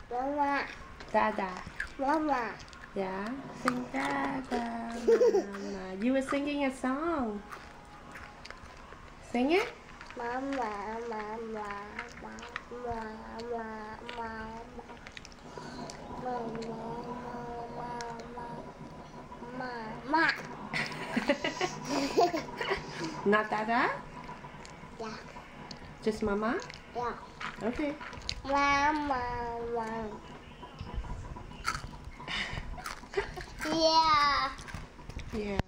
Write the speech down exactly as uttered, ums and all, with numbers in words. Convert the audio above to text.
Mama. Dada. Mama. Yeah. Sing Dada. Mama. You were singing a song. Sing it. Mama. Mama. Mama. Mama. Mama. Mama. Not Dada? Yeah. Just Mama? Yeah. Okay. Mama. Mama. Yeah. Yeah.